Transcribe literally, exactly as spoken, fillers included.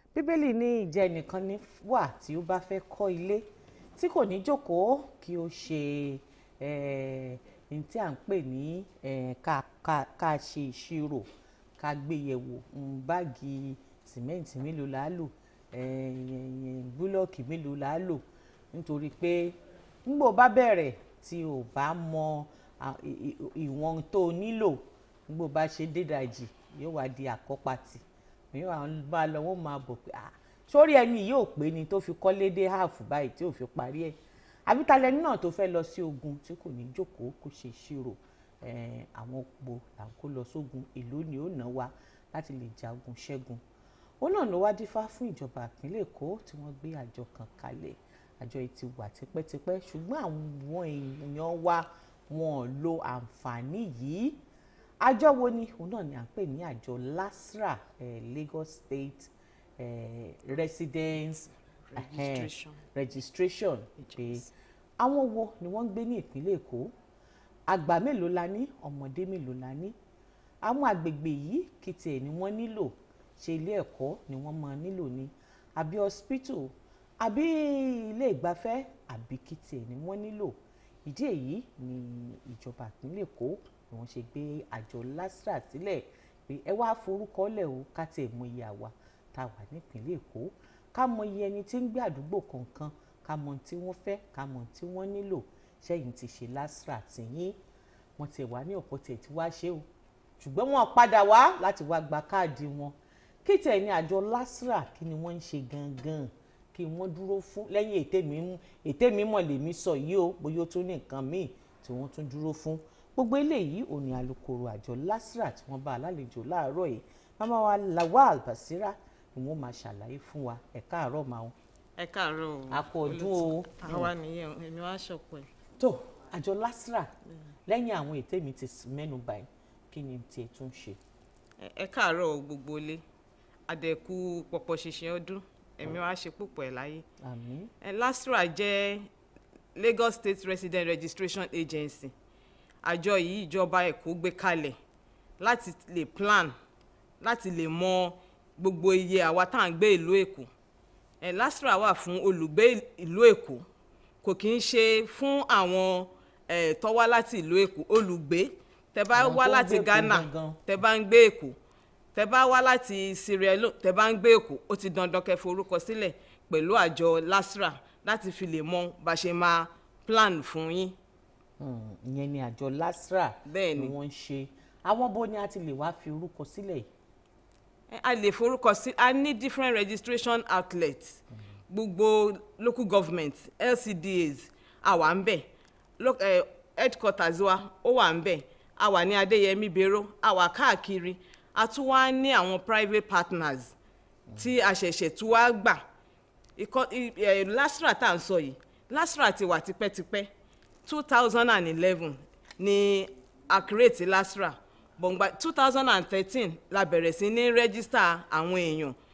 Bíbélì ní ìjẹ́ ẹnìkan ní wà tí ó bá fẹ́ kọ́ ilé tí kò ní jókòó kí ó ṣe ní tí à ń pè ní ká ká ká ṣe ìṣirò ká gbé yẹ̀wò báàgì sìmẹ́ǹtì mélòó la lò búlọ́ọ̀kì mélòó la lò nítorí pé nígbà bá bẹ̀rẹ̀ tí o bá mọ ìwọ̀n tó nílò nígbà bá ṣe dédàjì yóò wá di àkọ́pàtì yóò bá lọ wọ́n máa bọ̀ pé ah sórí ẹni yóò pé ni tó fi kọ́lé dé háàfù báyìí tí ò fi parí ẹ̀ àbí talẹ́ni náà tó fẹ́ lọ sí ogun tí kò ní jókòó kó ṣe ìṣirò àwọn òpó là ń kó lọ sógun èló ni ó ná wa láti lè jagun ṣẹ́gun ó náà ló wá dífá fún ìjọba ìpínlẹ̀ Èkó tí wọ́n gbé àjọ kan kalẹ̀ àjọ yìí ti wà tipẹ́tipẹ́ ṣùgbọ́n àwọn èèyàn wa wọn ò lo àǹfààní yìí àjọ wo ni òun náà ni à ń pè ní àjọ LASRRA eh, Lagos State eh, Residence registration, eh, registration. Yes. Àwọn wo ni wọ́n ń gbé ní ìpínlẹ̀ Èkó àgbà mélòó la ní ọmọdé mélòó la ní àwọn àgbègbè yìí kí tiẹ̀ ni wọ́n nílò ṣe ilé ẹ̀kọ́ ni wọ́n máa nílò ní àbí hospital àbí ilé ìgbafẹ́ àbí kí tiẹ̀ ni wọ́n nílò ìdí èyí ni ìjọba ìpínlẹ̀ Èkó ni wọ́n ṣe gbé àjọ LASRRA sílẹ̀ pé ẹ wá forúkọ lẹ̀ o ká tiẹ̀ mọ iye àwa tá a wà nípínlẹ̀ Èkó ká mọ iye ẹni tí ń gbé àdúgbò kọ̀ọ̀kan ká mọ tí wọ́n fẹ́ ká mọ tí wọ́n nílò ṣẹ́yìn ti ṣe LASRRA tìyín wọ́n ti wà ní ọ̀pọ̀ tẹ̀ tí wá ṣe o ṣùgbọ́n wọ́n padà wá láti wá gba káàdì wọn kí tẹ̀ ní àjọ LASRRA kí ni wọ́n ń ṣe gangan kí wọ́n dúró fún lẹ́yìn ètè mi mọ̀ lèmi sọ yìí o bóyá ó tún ní nǹkan míì tí wọ́n tún dúró fún gbogbo eléyìí ò ní alukoro àjọ LASRRA tí wọ́n bá alálejò láàárọ̀ yìí màmá wa Lawal Basira ni wọ́n máa ṣàlàyé fún wa ẹ káàárọ̀ máa wọn. ẹ káàárọ̀ o àkọ ọdún o. àwa nìyẹn èmi wá ṣọpọ ẹ. tó àjọ LASRRA lẹ́yìn àwọn ètè mi ti mẹ́nu báyìí kí ni tiẹ̀ tún ṣe. ẹ káàárọ̀ gbogbo ilé àdẹ̀kù pọ̀pọ̀ ṣìnṣìn ọdún èmi wá ṣe púpọ̀ ẹ̀ láyé. àmín. LASRRA jẹ́ Lagos State Resident Registration Agency àjọ yìí ìjọba Èkó gbé kalẹ̀ láti lè plan láti lè mọ gbogbo iye àwa tá à ń gbé ìlú Èkó LASRRA wà fún olùgbé ìlú Èkó kò kì í ṣe fún àwọn tó wá láti ìlú Èkó olùgbé tẹ́ bá wá láti Ghana tẹ́ bá ń gbé Èkó tẹ́ bá wá láti Sierra Leone tẹ́ bá ń gbé Èkó ó ti dandan kẹ́ forúkọ sílẹ̀ pẹ̀lú àjọ LASRRA láti fi lè mọ bá ṣe máa plan fún yín. ìyẹn ni àjọ LASRRA ni wọ́n ń ṣe àwọn bó ni a ti lè wá fi orúkọ sílẹ̀ yìí. a lè forúkọ sí a ní different registration outlets gbogbo local government L C D As àwa ń bẹ̀ headquarters wa ó wà ń bẹ̀ a wà ní Adéyẹmí Bèrò a wà káàkiri a tún wá ní àwọn private partners tí a ṣẹ̀ṣẹ̀ tún wá gbà LASRRA tá à ń sọ yìí LASRRA ti wà tipẹ́tipẹ́ two thousand eleven ni a create LASRRA bọ̀ǹgbà two thousand thirteen la bẹ̀rẹ̀ sí ní rẹ́gísítà àwọn èèyàn